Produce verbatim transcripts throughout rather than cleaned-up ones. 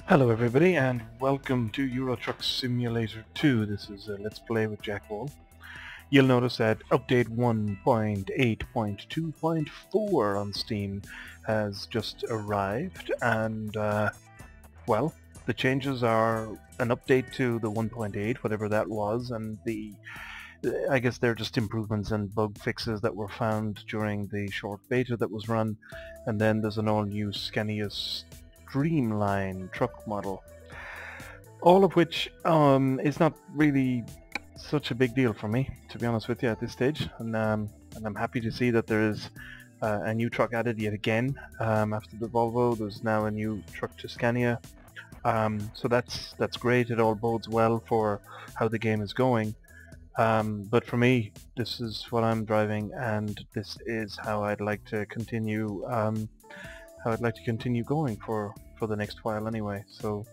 Hello everybody and welcome to Euro Truck Simulator two. This is a Let's Play with Jack Wall. You'll notice that update one point eight point two point four on Steam has just arrived, and uh, well, the changes are an update to the one point eight, whatever that was, and the I guess they're just improvements and bug fixes that were found during the short beta that was run, and then there's an all-new Scania Streamline truck model. All of which um, is not really such a big deal for me, to be honest with you, at this stage, and, um, and I'm happy to see that there is uh, a new truck added yet again. Um, after the Volvo, there's now a new truck to Scania, um, so that's that's great. It all bodes well for how the game is going. Um, but for me, this is what I'm driving, and this is how I'd like to continue. Um, how I'd like to continue going for for the next while, anyway. So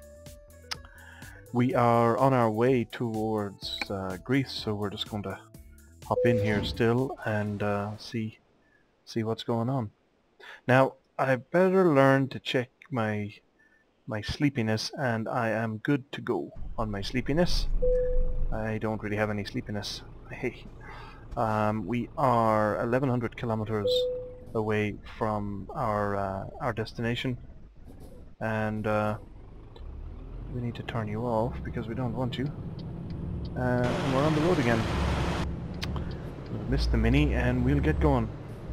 we are on our way towards uh, Greece, so we're just going to hop in here still and uh, see see what's going on. Now, I better learn to check my my sleepiness, and I am good to go on my sleepiness. I don't really have any sleepiness. Hey, um, we are eleven hundred kilometers away from our uh, our destination, and uh, we need to turn you off because we don't want you. Uh, and we're on the road again. We've missed the mini, and we'll get going.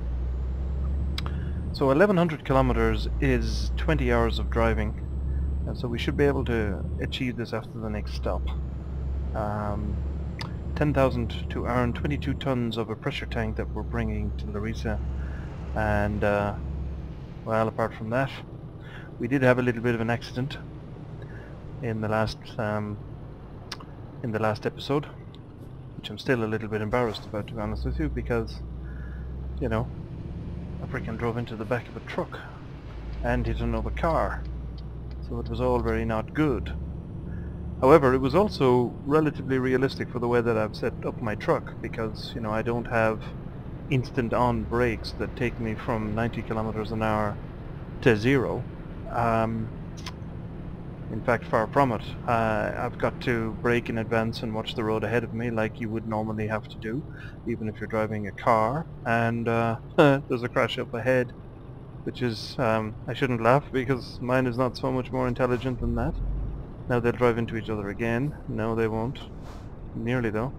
So eleven hundred kilometers is twenty hours of driving, and so we should be able to achieve this after the next stop. Um, ten thousand to earn twenty-two tons of a pressure tank that we're bringing to Larissa, and uh, well, apart from that, we did have a little bit of an accident in the last um, in the last episode, which I'm still a little bit embarrassed about, to be honest with you, because, you know, I freaking drove into the back of a truck and hit another car, so it was all very not good. However, it was also relatively realistic for the way that I've set up my truck, because, you know, I don't have instant on brakes that take me from ninety kilometers an hour to zero. Um, in fact, far from it. Uh, I've got to brake in advance and watch the road ahead of me like you would normally have to do, even if you're driving a car, and uh, there's a crash up ahead, which is, um, I shouldn't laugh because mine is not so much more intelligent than that. Now they'll drive into each other again. No, they won't. Nearly, though.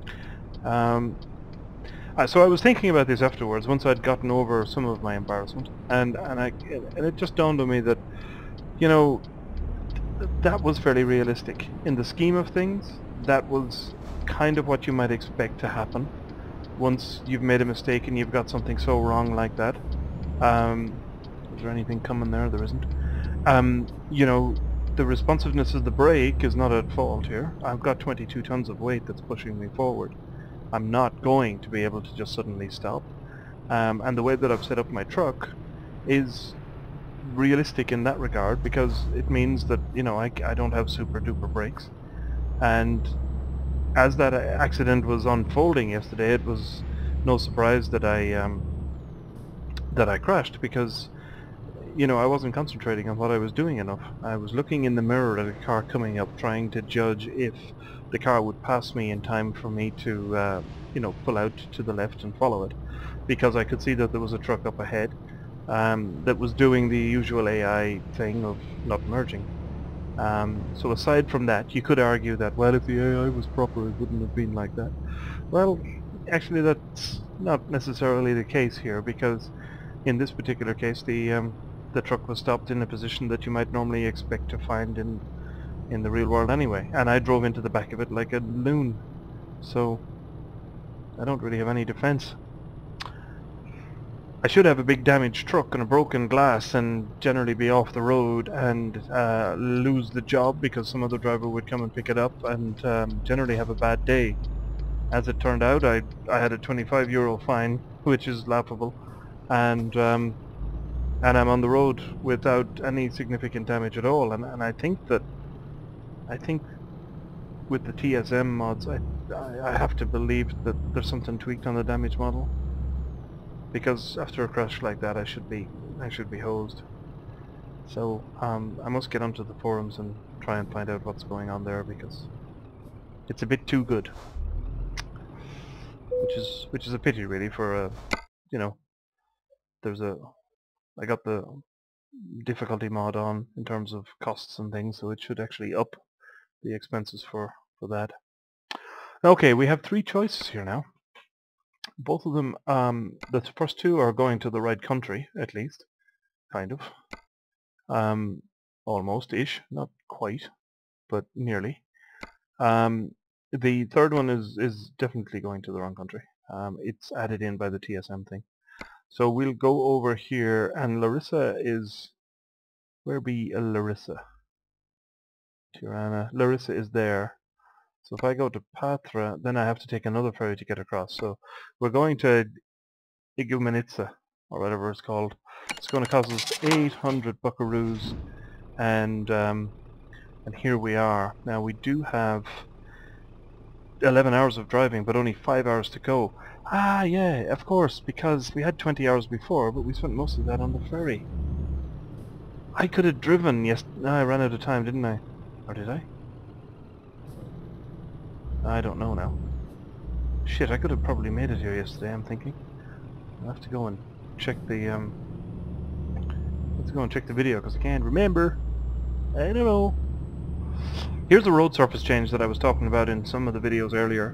Um, uh, so I was thinking about this afterwards, once I'd gotten over some of my embarrassment, and and I and it just dawned on me that, you know, th that was fairly realistic in the scheme of things. That was kind of what you might expect to happen once you've made a mistake and you've got something so wrong like that. Um, is there anything coming there? There isn't. Um, you know. The responsiveness of the brake is not at fault here. I've got twenty-two tons of weight that's pushing me forward. I'm not going to be able to just suddenly stop. Um, and the way that I've set up my truck is realistic in that regard, because it means that, you know, I, I don't have super duper brakes. And as that accident was unfolding yesterday, it was no surprise that I um, that I crashed, because, you know, I wasn't concentrating on what I was doing enough. I was looking in the mirror at a car coming up, trying to judge if the car would pass me in time for me to, uh, you know, pull out to the left and follow it, because I could see that there was a truck up ahead um, that was doing the usual A I thing of not merging. Um, so aside from that, you could argue that, well, if the A I was proper, it wouldn't have been like that. Well, actually, that's not necessarily the case here, because in this particular case, the um, the truck was stopped in a position that you might normally expect to find in in the real world anyway, and I drove into the back of it like a loon, so I don't really have any defense. I should have a big damaged truck and a broken glass and generally be off the road and uh, lose the job because some other driver would come and pick it up, and um, generally have a bad day. As it turned out, I, I had a twenty-five euro fine, which is laughable, and um, and I'm on the road without any significant damage at all. And, and I think that, I think with the T S M mods, I, I, I have to believe that there's something tweaked on the damage model, because after a crash like that, I should be, I should be hosed. So um, I must get onto the forums and try and find out what's going on there, because it's a bit too good. Which is which is a pity, really, for a, you know, there's a, I got the difficulty mod on in terms of costs and things, so it should actually up the expenses for, for that. Okay, we have three choices here now. Both of them, um, the first two are going to the right country, at least. Kind of. Um, almost-ish. Not quite, but nearly. Um, the third one is, is definitely going to the wrong country. Um, it's added in by the T S M thing. So we'll go over here, and Larissa is... Where be a Larissa? Tirana. Larissa is there. So if I go to Patra, then I have to take another ferry to get across. So we're going to Igoumenitsa, or whatever it's called. It's going to cost us eight hundred buckaroos, and um, and here we are. Now we do have eleven hours of driving, but only five hours to go. Ah, yeah, of course, because we had twenty hours before, but we spent most of that on the ferry. I could have driven, yes, no, I ran out of time, didn't I? Or did I? I don't know now. Shit, I could have probably made it here yesterday, I'm thinking. I'll have to go and check the, um... Let's go and check the video, because I can't remember. I don't know. Here's the road surface change that I was talking about in some of the videos earlier.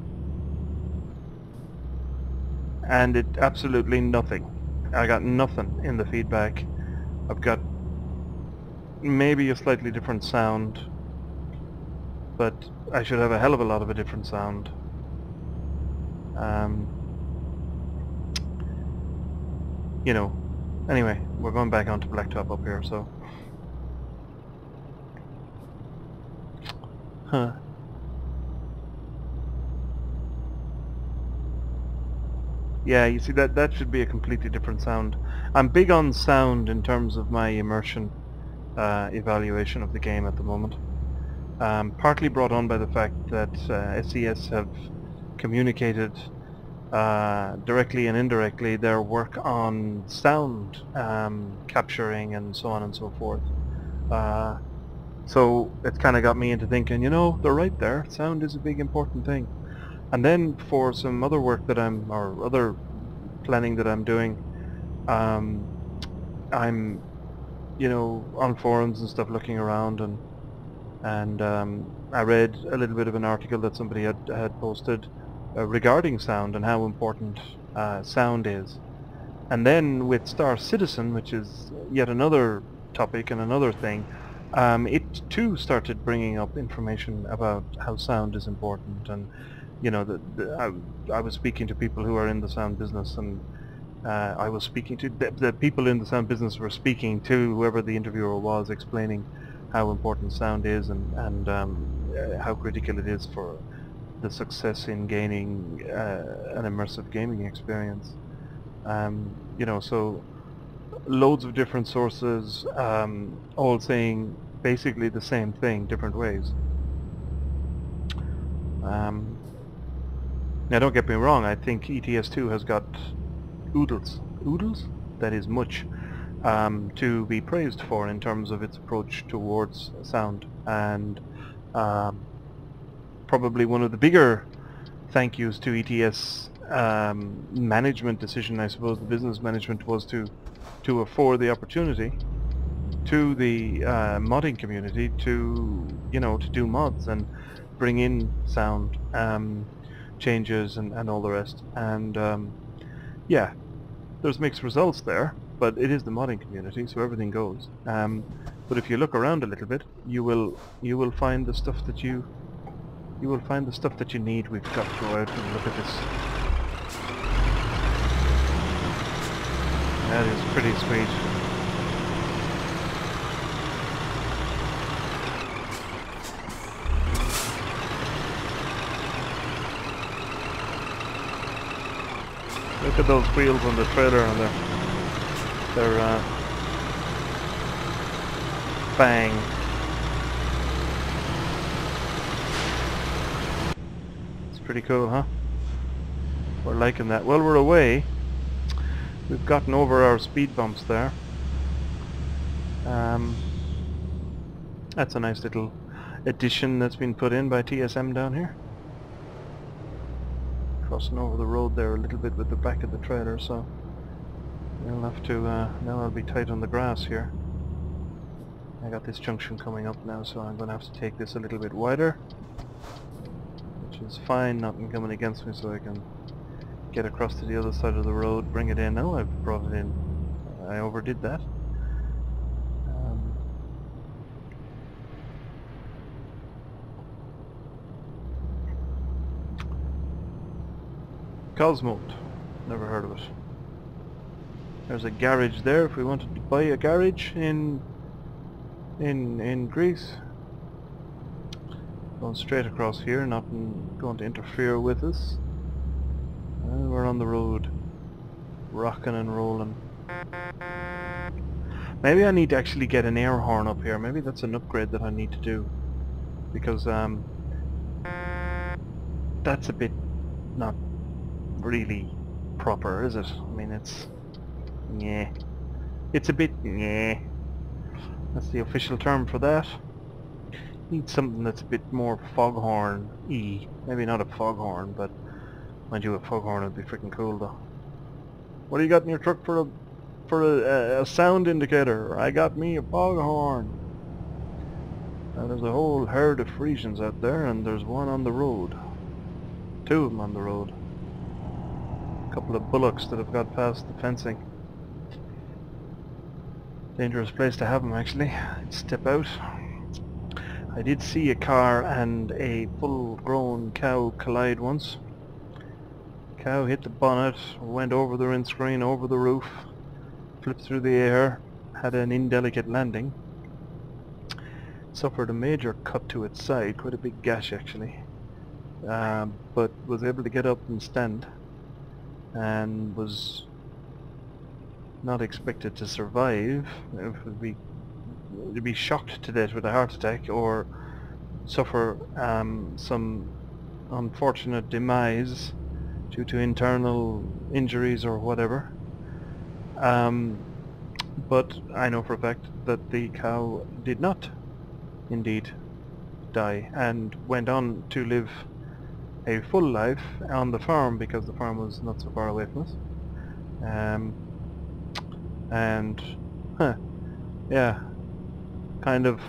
And it absolutely nothing. I got nothing in the feedback. I've got maybe a slightly different sound, but I should have a hell of a lot of a different sound. Um, you know, anyway, we're going back onto Blacktop up here, so... Huh. Yeah, you see, that that should be a completely different sound. I'm big on sound in terms of my immersion uh, evaluation of the game at the moment. Um, partly brought on by the fact that uh, S E S have communicated uh, directly and indirectly their work on sound um, capturing and so on and so forth. Uh, so it's kind of got me into thinking, you know, they're right there. Sound is a big important thing. And then for some other work that I'm, or other planning that I'm doing, um, I'm, you know, on forums and stuff looking around, and and um, I read a little bit of an article that somebody had, had posted uh, regarding sound and how important uh, sound is. And then with Star Citizen, which is yet another topic and another thing, um, it too started bringing up information about how sound is important. And you know, the, the, I, I was speaking to people who are in the sound business, and uh, I was speaking to the, the people in the sound business were speaking to whoever the interviewer was, explaining how important sound is, and, and um, uh, how critical it is for the success in gaining uh, an immersive gaming experience. Um, you know, so loads of different sources, um, all saying basically the same thing, different ways. Um, Now don't get me wrong, I think E T S two has got oodles, oodles? That is much, um, to be praised for in terms of its approach towards sound, and um, probably one of the bigger thank yous to E T S um, management decision, I suppose, the business management, was to, to afford the opportunity to the uh, modding community to, you know, to do mods and bring in sound um, changes and, and all the rest. And um, yeah, there's mixed results there, but it is the modding community, so everything goes. Um, but if you look around a little bit, you will you will find the stuff that you you will find the stuff that you need. We've got to go out and look at this. That is pretty sweet. Look at those wheels on the trailer, and they're, they're uh, bang. It's pretty cool, huh? We're liking that. While we're away, we've gotten over our speed bumps there. Um, that's a nice little addition that's been put in by T S M down here. Crossing over the road there a little bit with the back of the trailer, so we'll have to, uh, now I'll be tight on the grass here. I got this junction coming up now, so I'm going to have to take this a little bit wider, which is fine, nothing coming against me, so I can get across to the other side of the road, bring it in. Oh, I've brought it in. I overdid that. Um, Cosmote. Never heard of it. There's a garage there if we wanted to buy a garage in in in Greece. Going straight across here, nothing going to interfere with us. And we're on the road, rocking and rolling. Maybe I need to actually get an air horn up here. Maybe that's an upgrade that I need to do, because um, that's a bit not really proper, is it? I mean, it's yeah, it's a bit yeah. That's the official term for that. Need something that's a bit more foghorn-y. Maybe not a foghorn, but mind you, a foghorn would be freaking cool though. What do you got in your truck for a for a, a sound indicator? I got me a foghorn. Now there's a whole herd of Frisians out there, and there's one on the road. Two of them on the road. A couple of bullocks that have got past the fencing. Dangerous place to have them, actually. I'd step out. I did see a car and a full-grown cow collide once. Cow hit the bonnet, went over the windscreen, over the roof, flipped through the air, had an indelicate landing. Suffered a major cut to its side, quite a big gash actually, uh, but was able to get up and stand, and was not expected to survive. It would be, to be shocked to death with a heart attack or suffer um, some unfortunate demise due to internal injuries or whatever. Um, but I know for a fact that the cow did not indeed die and went on to live a full life on the farm, because the farm was not so far away from us. Um, and huh, yeah, kind of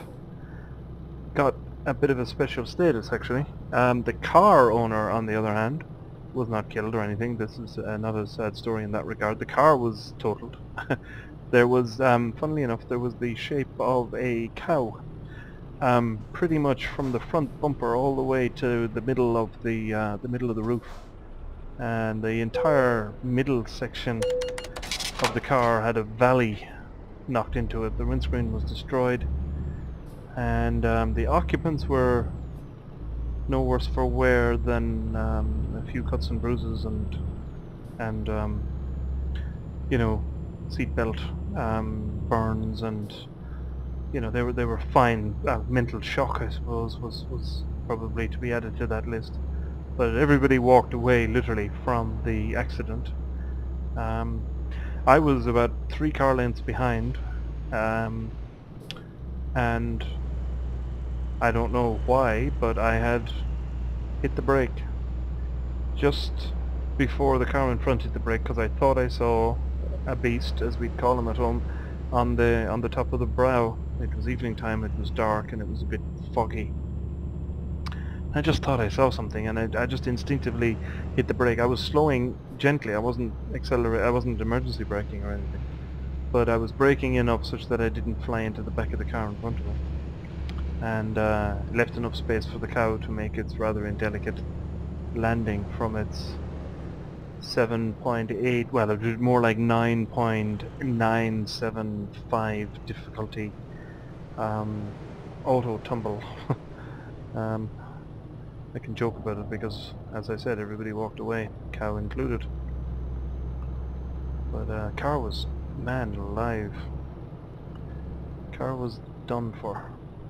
got a bit of a special status actually. Um, the car owner, on the other hand, was not killed or anything. This is another sad story in that regard. The car was totaled. There was, um, funnily enough, there was the shape of a cow, um, pretty much from the front bumper all the way to the middle of the uh, the middle of the roof, and the entire middle section of the car had a valley knocked into it. The windscreen was destroyed, and um, the occupants were no worse for wear than um, a few cuts and bruises and and um, you know, seatbelt um, burns, and you know, they were they were fine. Uh, mental shock, I suppose, was was probably to be added to that list. But everybody walked away literally from the accident. Um, I was about three car lengths behind, um, and I don't know why, but I had hit the brake just before the car in front hit the brake, because I thought I saw a beast, as we'd call him at home, on the on the top of the brow. It was evening time, it was dark, and it was a bit foggy. I just thought I saw something, and I, I just instinctively hit the brake. I was slowing gently. I wasn't accelerating. I wasn't emergency braking or anything, but I was braking enough such that I didn't fly into the back of the car in front of me, and uh, left enough space for the cow to make its rather indelicate landing from its seven point eight, well, it was more like nine point nine seven five difficulty um, auto tumble. um, I can joke about it because, as I said, everybody walked away, cow included. But uh, car was, man alive, car was done for.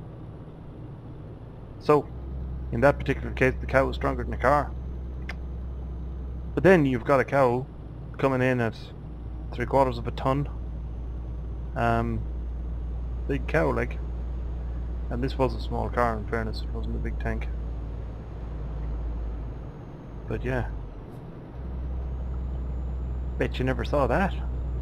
So, in that particular case, the cow was stronger than the car. But then you've got a cow coming in at three quarters of a ton, um, big cow, like. And this was a small car, in fairness, it wasn't a big tank. But yeah. Bet you never saw that.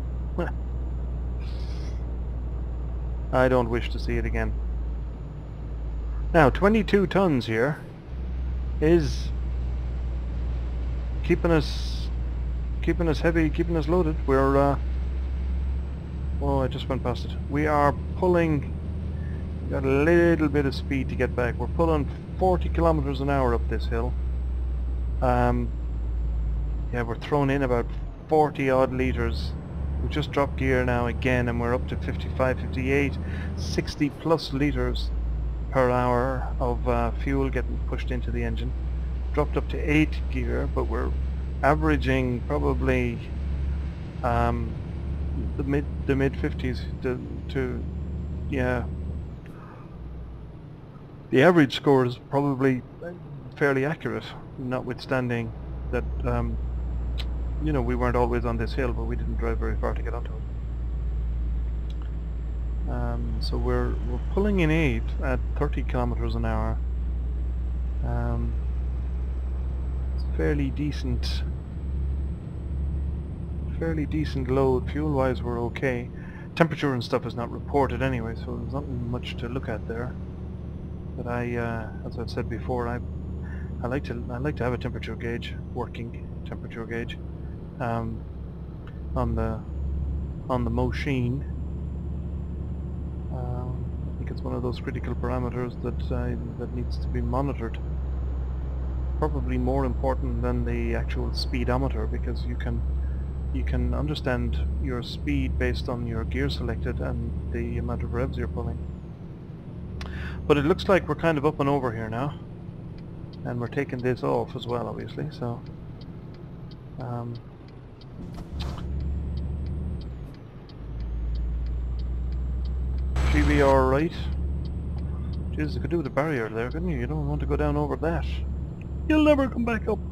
I don't wish to see it again. Now, twenty-two tons here is keeping us keeping us heavy, keeping us loaded. We're uh oh, I just went past it. We are pulling, got a little bit of speed to get back. We're pulling forty kilometers an hour up this hill. Um yeah, we're thrown in about forty odd liters. We've just dropped gear now again, and we're up to fifty-five, fifty-eight, sixty plus liters per hour of uh, fuel getting pushed into the engine. Dropped up to eight gear, but we're averaging probably um, the mid the mid fifties to, to yeah. The average score is probably fairly accurate, notwithstanding that um, you know, we weren't always on this hill, but we didn't drive very far to get onto it. Um, so we're we're pulling in eight at thirty kilometers an hour. Um, it's fairly decent, fairly decent load. Fuel-wise, we're okay. Temperature and stuff is not reported anyway, so there's not much to look at there. But I, uh, as I've said before, I I like to I like to have a temperature gauge, working temperature gauge, um, on the on the machine. Um, I think it's one of those critical parameters that uh, that needs to be monitored. Probably more important than the actual speedometer, because you can you can understand your speed based on your gear selected and the amount of revs you're pulling. But it looks like we're kind of up and over here now, and we're taking this off as well, obviously. So um, should be all right. Jesus, I could do with a barrier there, couldn't you? You don't want to go down over that. You'll never come back up.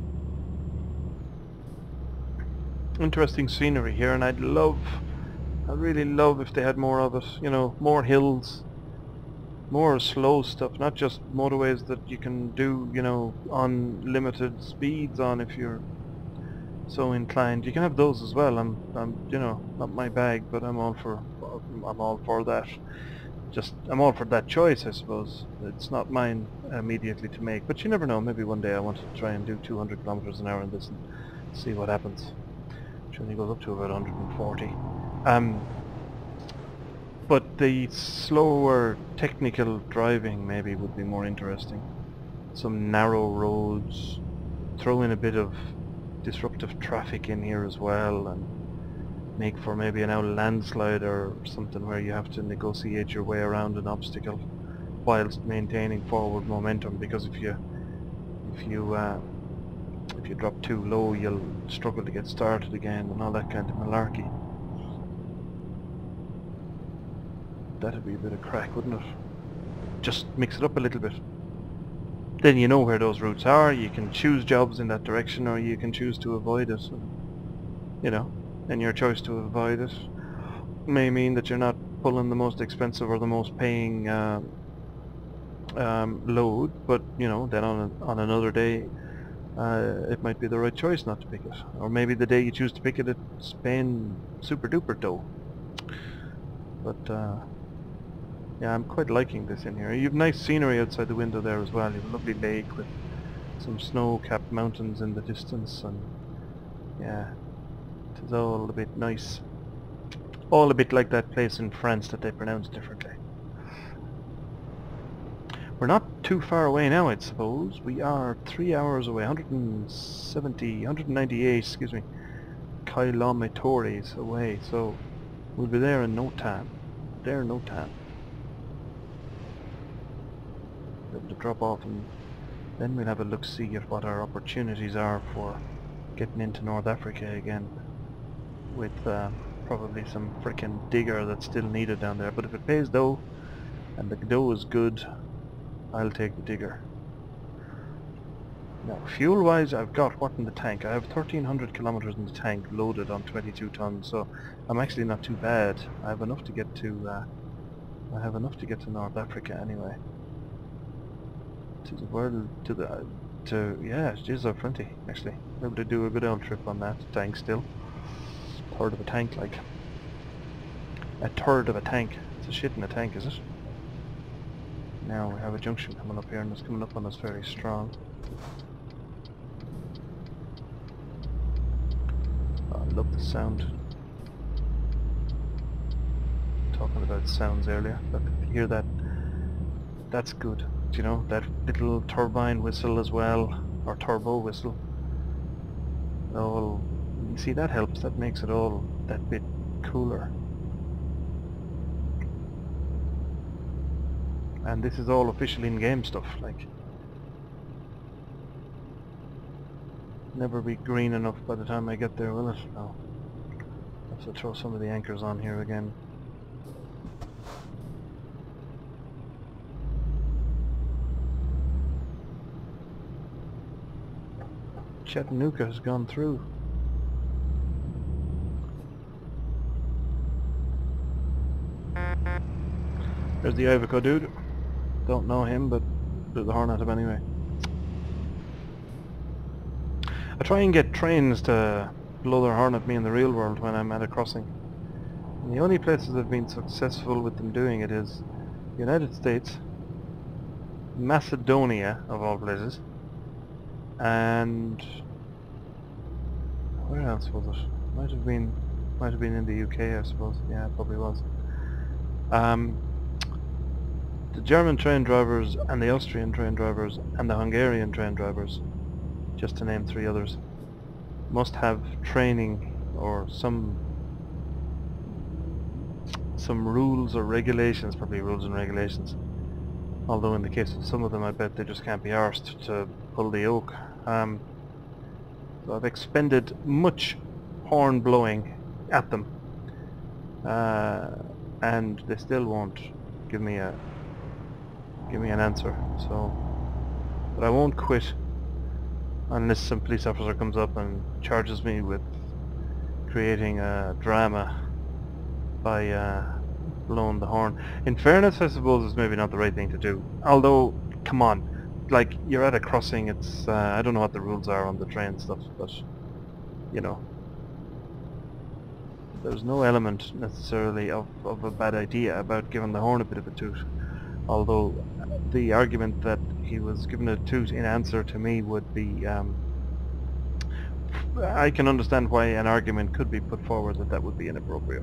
Interesting scenery here, and I'd love, I'd really love if they had more of it. You know, more hills, more slow stuff, not just motorways that you can do, you know, unlimited speeds on if you're so inclined. You can have those as well. I'm, I'm, you know, not my bag, but I'm all for, I'm all for that. Just, I'm all for that choice, I suppose. It's not mine immediately to make, but you never know. Maybe one day I want to try and do two hundred kilometers an hour in this and see what happens. Which only goes up to about one hundred forty. Um, but the slower technical driving maybe would be more interesting. Some narrow roads, throw in a bit of disruptive traffic in here as well, and make for maybe an out landslide or something where you have to negotiate your way around an obstacle whilst maintaining forward momentum, because if you if you uh, if you drop too low, you'll struggle to get started again and all that kind of malarkey. That'd be a bit of crack, wouldn't it? Just mix it up a little bit. Then you know where those routes are. You can choose jobs in that direction, or you can choose to avoid it. You know, and your choice to avoid it may mean that you're not pulling the most expensive or the most paying uh, um, load, but you know, then on a, on another day uh, it might be the right choice not to pick it. Or maybe the day you choose to pick it, it's paying super duper dough. But uh, yeah, I'm quite liking this in here. You have nice scenery outside the window there as well. You have a lovely lake with some snow-capped mountains in the distance, and yeah, it's all a bit nice. All a bit like that place in France that they pronounce differently. We're not too far away now, I suppose. We are three hours away, one hundred seventy, one hundred ninety-eight, excuse me, kilometers away. So we'll be there in no time. There in no time. Be able to drop off, and then we'll have a look-see at what our opportunities are for getting into North Africa again, with uh, probably some frickin' digger that's still needed down there. But if it pays dough, and the dough is good, I'll take the digger. Now, fuel-wise, I've got what in the tank? I have thirteen hundred kilometers in the tank, loaded on twenty-two tons, so I'm actually not too bad. I have enough to get to uh, I have enough to get to North Africa anyway. To the world, to the, to, yeah, geez, I've plenty, actually. Able to do a good old trip on that tank still. Third of a tank, like. A third of a tank. It's a shit in a tank, is it? Now we have a junction coming up here, and it's coming up on us very strong. Oh, I love the sound. Talking about sounds earlier. Look, you hear that? That's good. You know, that little turbine whistle as well, or turbo whistle. All, you see, that helps. That makes it all that bit cooler. And this is all official in-game stuff, like. Never be green enough by the time I get there, will it? No. I have to throw some of the anchors on here again. Chattanooga has gone through. There's the Iveco dude. Don't know him, but blew the horn at him anyway. I try and get trains to blow their horn at me in the real world when I'm at a crossing. And the only places I've been successful with them doing it is the United States, Macedonia of all places, and where else was it? Might have been, might have been in the U K, I suppose. Yeah, it probably was. Um, the German train drivers and the Austrian train drivers and the Hungarian train drivers, just to name three others, must have training or some some rules or regulations, probably rules and regulations. Although in the case of some of them, I bet they just can't be arsed to pull the yoke. Um, so I've expended much horn blowing at them, uh, and they still won't give me a give me an answer. So, but I won't quit unless some police officer comes up and charges me with creating a drama by uh, blowing the horn. In fairness, I suppose it's maybe not the right thing to do. Although, come on, like, you're at a crossing, it's, uh, I don't know what the rules are on the train stuff, but, you know, there's no element necessarily of, of a bad idea about giving the horn a bit of a toot. Although, the argument that he was given a toot in answer to me would be, um, I can understand why an argument could be put forward that that would be inappropriate,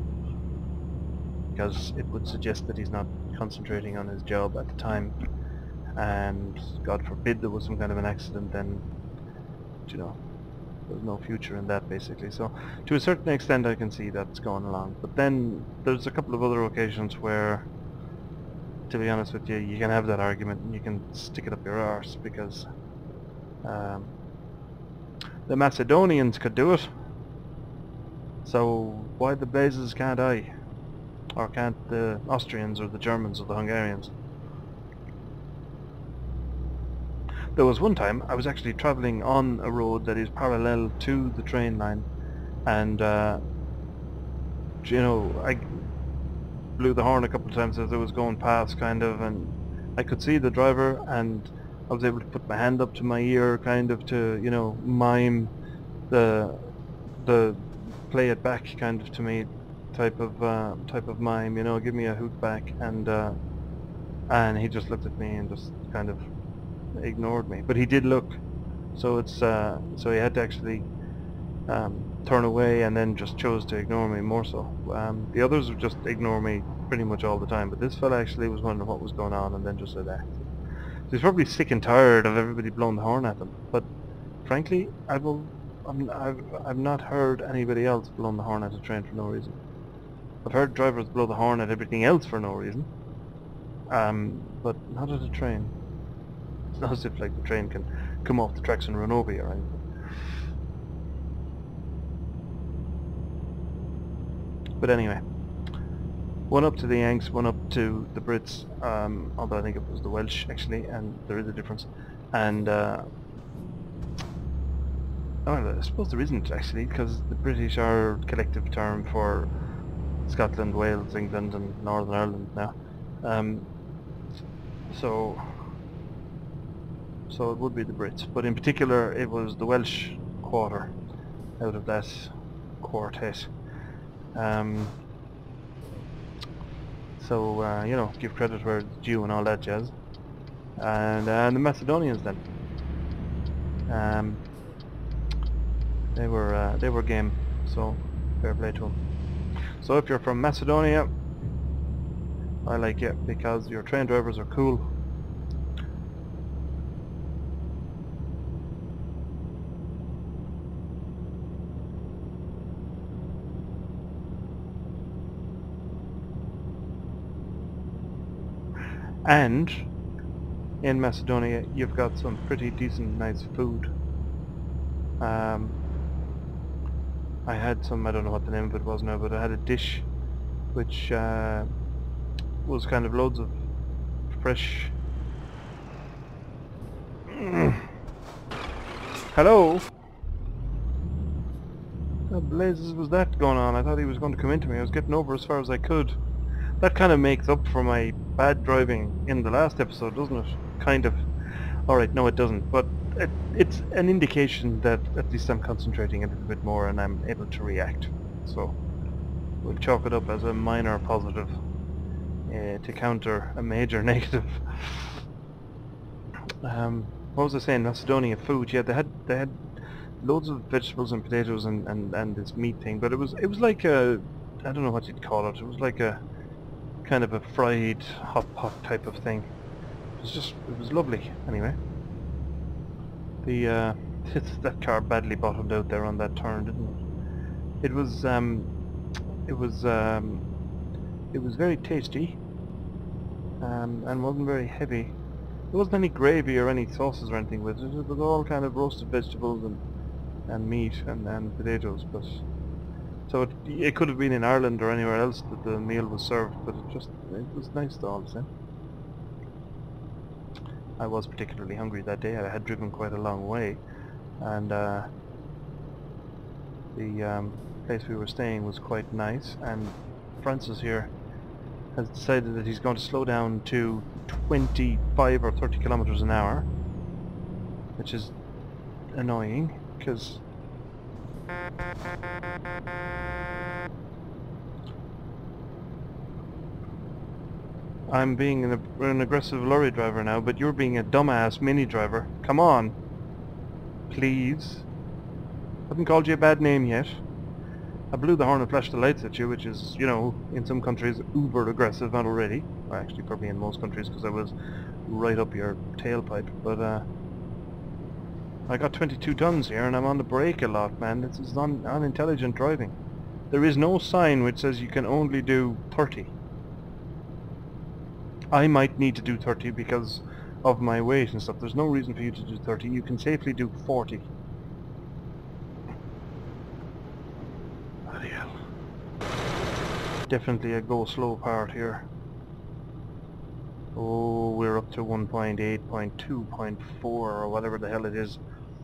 because it would suggest that he's not concentrating on his job at the time, and God forbid there was some kind of an accident, then, you know, there's no future in that, basically. So to a certain extent I can see that's going along, but then there's a couple of other occasions where, to be honest with you, you can have that argument and you can stick it up your arse, because um, the Macedonians could do it, so why the blazes can't I? Or can't the Austrians or the Germans or the Hungarians? There was one time I was actually travelling on a road that is parallel to the train line, and uh, you know, I blew the horn a couple of times as I was going past, kind of, and I could see the driver, and I was able to put my hand up to my ear, kind of, to, you know, mime the the play it back, kind of, to me type of uh, type of mime, you know, give me a hoot back, and uh, and he just looked at me and just kind of ignored me. But he did look, so it's uh, so he had to actually um, turn away, and then just chose to ignore me more so. Um, the others would just ignore me pretty much all the time, but this fella actually was wondering what was going on, and then just said that. So he's probably sick and tired of everybody blowing the horn at him. But frankly, I've I'm, I've I've not heard anybody else blowing the horn at a train for no reason. I've heard drivers blow the horn at everything else for no reason, um, but not at a train. It's not as if like the train can come off the tracks and run over you or anything. But anyway, one up to the Yanks, one up to the Brits, um, although I think it was the Welsh actually, and there is a difference. And uh, oh, I suppose there isn't actually, because the British are a collective term for Scotland, Wales, England and Northern Ireland now. Um, so so it would be the Brits, but in particular it was the Welsh quarter out of that quartet. Um, so uh, you know, give credit where it's due and all that jazz. And uh, the Macedonians then, um, they were uh, they were game, so fair play to them. So if you're from Macedonia, I like you because your train drivers are cool. And in Macedonia you've got some pretty decent nice food. Um, I had some, I don't know what the name of it was now, but I had a dish which uh, was kind of loads of fresh... Hello? What blazes was that going on? I thought he was going to come into me. I was getting over as far as I could. That kind of makes up for my bad driving in the last episode, doesn't it? Kind of. Alright, no it doesn't, but it, it's an indication that at least I'm concentrating a little bit more and I'm able to react. So we'll chalk it up as a minor positive uh, to counter a major negative. Um, what was I saying? Macedonia food. Yeah, they had they had loads of vegetables and potatoes and, and, and this meat thing, but it was it was like a, I don't know what you'd call it. It was like a kind of a fried hot pot type of thing. It was just, it was lovely. Anyway, the uh, that car badly bottomed out there on that turn, didn't it? It was um, it was um, it was very tasty, um, and wasn't very heavy. There wasn't any gravy or any sauces or anything with it. It was all kind of roasted vegetables and and meat and, and potatoes. But so it, it could have been in Ireland or anywhere else that the meal was served, but it just it was nice all the same. I was particularly hungry that day. I had driven quite a long way, and uh, the um, place we were staying was quite nice, and Francis here has decided that he's going to slow down to twenty-five or thirty kilometers an hour, which is annoying because I'm being an, an aggressive lorry driver now, but you're being a dumbass mini driver. Come on, please. Haven't called you a bad name yet. I blew the horn and flashed the lights at you, which is, you know, in some countries uber aggressive already. Well, actually, probably in most countries, because I was right up your tailpipe. But uh, I got twenty-two tons here, and I'm on the brake a lot, man. This is un unintelligent driving. There is no sign which says you can only do thirty. I might need to do thirty because of my weight and stuff. There's no reason for you to do thirty. You can safely do forty. Bloody hell. Definitely a go slow part here. Oh, we're up to one point eight, point two, point four or whatever the hell it is.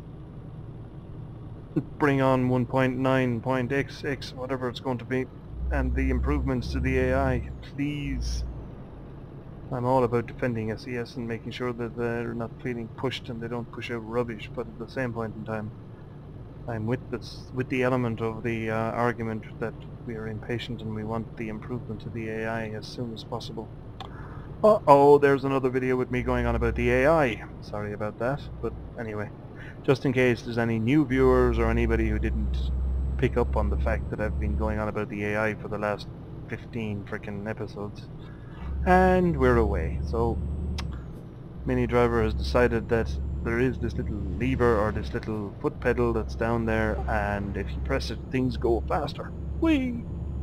Bring on one point nine, point X X, whatever it's going to be. And the improvements to the A I, please. I'm all about defending S E S and making sure that they're not feeling pushed and they don't push out rubbish, but at the same point in time I'm with this, with the element of the uh, argument that we are impatient and we want the improvement to the A I as soon as possible. Uh oh, there's another video with me going on about the A I. Sorry about that, but anyway, just in case there's any new viewers or anybody who didn't pick up on the fact that I've been going on about the A I for the last fifteen frickin' episodes. And we're away. So Mini Driver has decided that there is this little lever or this little foot pedal that's down there, and if you press it things go faster. Whee!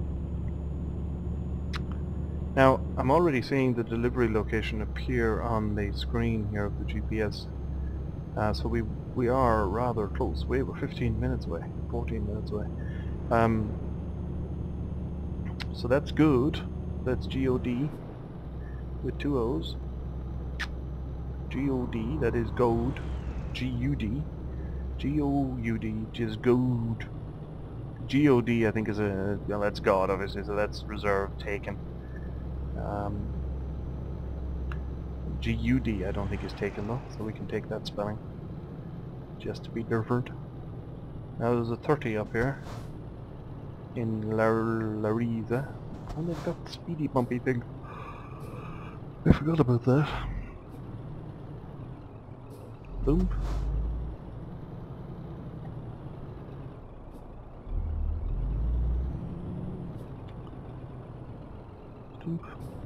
Now I'm already seeing the delivery location appear on the screen here of the G P S, uh, so we we are rather close. We were fifteen minutes away, fourteen minutes away, um, so that's good. That's G O D with two O's. G O D, that is gold. G U D. G O U D, just gold. G O D I think is a, well, that's God obviously, so that's reserved, taken. Um, G U D I don't think is taken though, so we can take that spelling. Just to be different. Now there's a thirty up here. In Lar Lariza. And they've got the speedy bumpy thing. I forgot about that. Boom. Boom.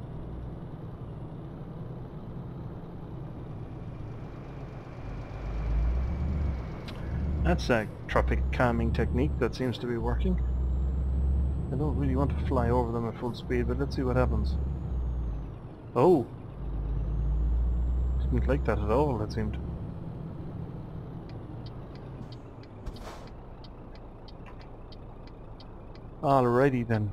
That's a traffic calming technique that seems to be working. I don't really want to fly over them at full speed, but let's see what happens. Oh! Didn't like that at all, it seemed. Alrighty then.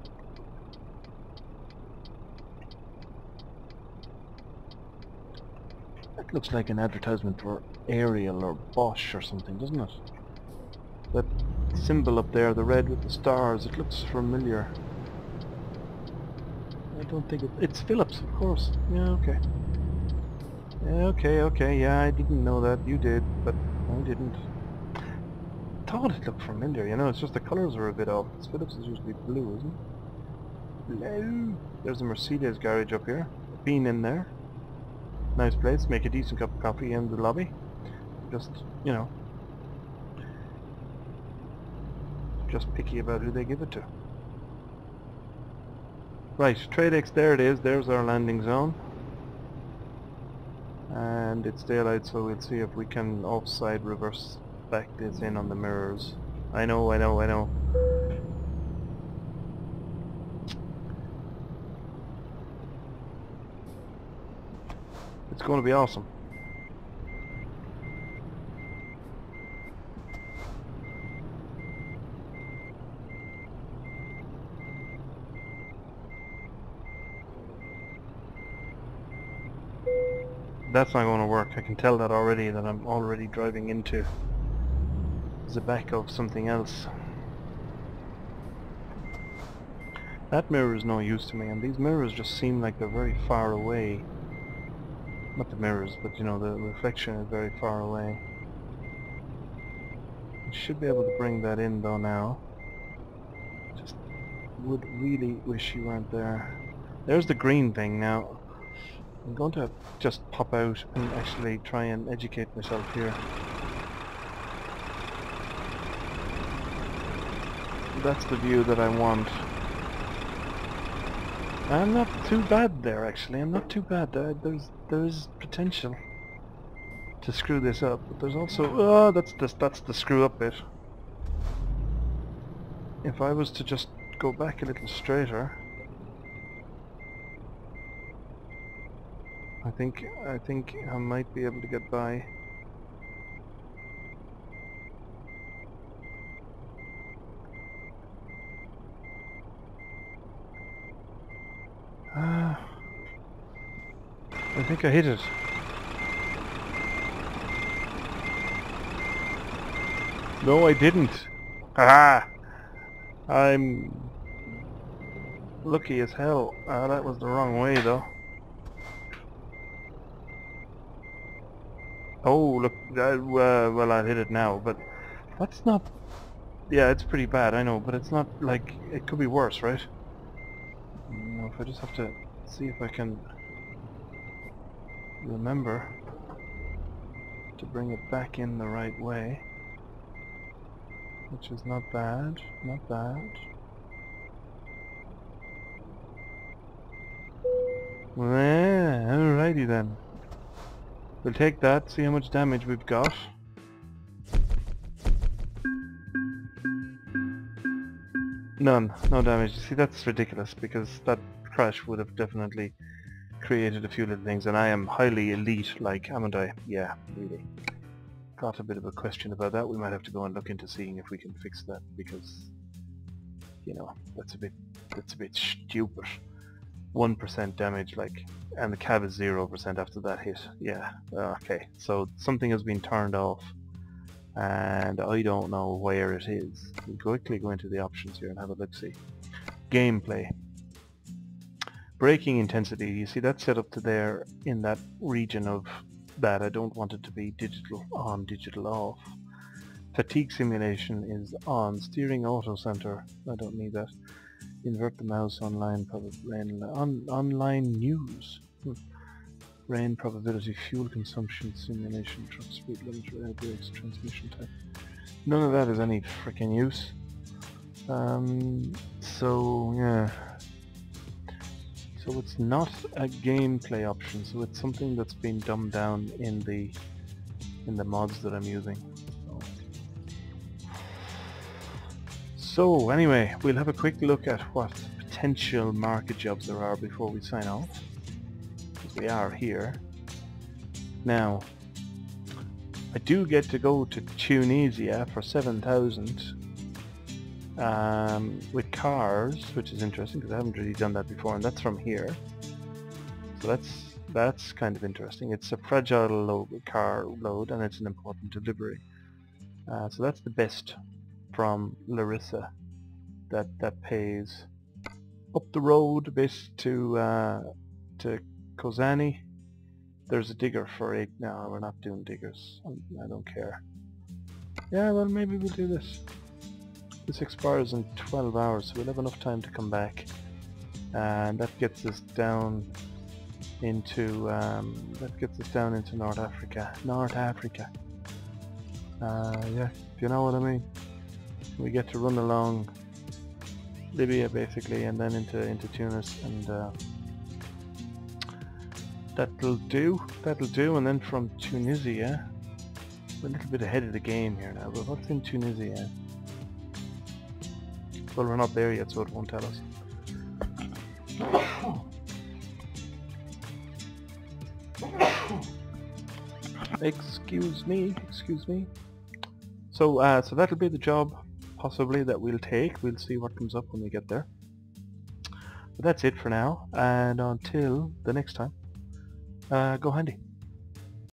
That looks like an advertisement for Ariel or Bosch or something, doesn't it? That symbol up there, the red with the stars, it looks familiar. I don't think it... It's Philips, of course. Yeah, okay. Yeah, okay, okay, yeah, I didn't know that. You did, but I didn't. Thought it looked familiar, you know, it's just the colours are a bit off. Philips is usually blue, isn't it? Blue. There's a Mercedes garage up here. Been in there. Nice place, make a decent cup of coffee in the lobby. Just, you know, just picky about who they give it to. Right, TradeX, there it is, there's our landing zone. And it's daylight, so we'll see if we can offside reverse back this in on the mirrors. I know, I know, I know. It's going to be awesome. That's not going to work. I can tell that already, that I'm already driving into the back of something else. That mirror is no use to me, and these mirrors just seem like they're very far away. Not the mirrors, but you know, the reflection is very far away. I should be able to bring that in though now. Just would really wish you weren't there. There's the green thing now. I'm going to just pop out and actually try and educate myself here. That's the view that I want. I'm not too bad there actually, I'm not too bad. Uh, there's there's potential to screw this up, but there's also... Oh, that's the, that's the screw up bit. If I was to just go back a little straighter, I think I think I might be able to get by. Ah, I think I hit it. No, I didn't. Ah, I'm lucky as hell. Ah, that was the wrong way though. Oh, look, I, uh, well, I hit it now, but that's not... Yeah, it's pretty bad, I know, but it's not like... It could be worse, right? You know, if I just have to see if I can remember to bring it back in the right way, which is not bad, not bad. Well, alrighty then. We'll take that, see how much damage we've got. None, no damage. You see, that's ridiculous, because that crash would have definitely created a few little things, and I am highly elite, like, haven't I? Yeah, really. Got a bit of a question about that. We might have to go and look into seeing if we can fix that, because, you know, that's a bit, that's a bit stupid. one percent damage, like, and the cab is zero percent after that hit. Yeah, okay. So something has been turned off and I don't know where it is. We'll quickly go into the options here and have a look-see. Gameplay. Braking intensity, you see that's set up to there in that region of that. I don't want it to be digital on, digital off. Fatigue simulation is on. Steering auto center, I don't need that. Invert the mouse online, probably on, online news. Hmm. Rain probability, fuel consumption simulation, truck speed limit, air brakes, transmission type. None of that is any freaking use. Um, so yeah. So it's not a gameplay option, so it's something that's been dumbed down in the in the mods that I'm using. So anyway, we'll have a quick look at what potential market jobs there are before we sign off. Because we are here. Now, I do get to go to Tunisia for seven thousand um, with cars, which is interesting because I haven't really done that before, and that's from here. So that's that's kind of interesting. It's a fragile load, car load, and it's an important delivery. Uh, so that's the best from Larissa that that pays. Up the road a bit to uh, to Kozani, there's a digger for eight. No, we're not doing diggers. I don't care. Yeah, well, maybe we'll do this. This expires in twelve hours, so we'll have enough time to come back, and that gets us down into um, that gets us down into North Africa. North Africa. Uh, yeah, if you know what I mean. We get to run along Libya basically, and then into into Tunis, and uh, that'll do. That'll do. And then from Tunisia, we're a little bit ahead of the game here now. But what's in Tunisia? Well, we're not there yet, so it won't tell us. Excuse me. Excuse me. So, uh, so that'll be the job, possibly, that we'll take. We'll see what comes up when we get there. But that's it for now, and until the next time, uh, go handy.